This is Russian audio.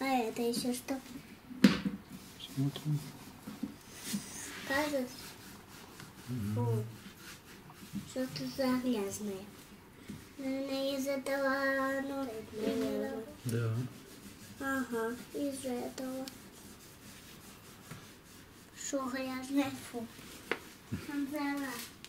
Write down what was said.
А это еще что? Смотрим. Кажется. Фу. Что-то за грязное. Наверное, из этого, ну, наверное. Да. Ага, из-за этого. Что грязное? Фу. Там взяла.